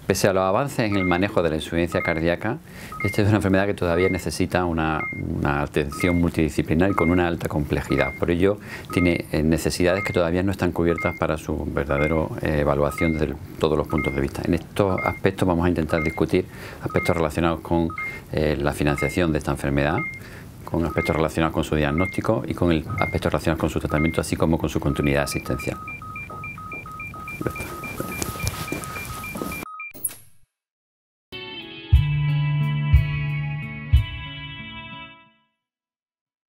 pese a los avances en el manejo de la insuficiencia cardíaca, esta es una enfermedad que todavía necesita una atención multidisciplinar y con una alta complejidad. Por ello, tiene necesidades que todavía no están cubiertas para su verdadera evaluación desde todos los puntos de vista. En estos aspectos vamos a intentar discutir aspectos relacionados con la financiación de esta enfermedad, con aspectos relacionados con su diagnóstico y con aspectos relacionados con su tratamiento, así como con su continuidad asistencial.